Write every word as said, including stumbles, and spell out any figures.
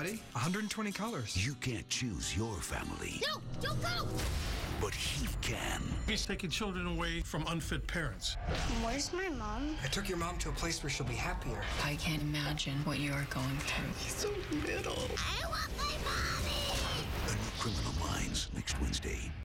buddy. one hundred twenty colors. You can't choose your family. No, don't go! But he can. He's taking children away from unfit parents. Where's my mom? I took your mom to a place where she'll be happier. I can't imagine what you are going through. He's so